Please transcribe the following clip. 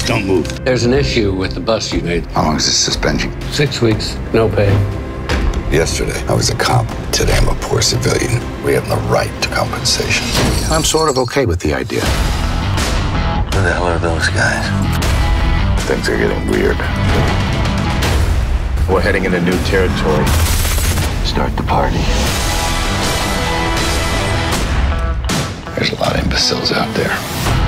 Just don't move. There's an issue with the bust you made. How long is this suspension? 6 weeks, no pay. Yesterday, I was a cop. Today, I'm a poor civilian. We have the right to compensation. I'm sort of okay with the idea. Who the hell are those guys? Things are getting weird. We're heading into new territory. Start the party. There's a lot of imbeciles out there.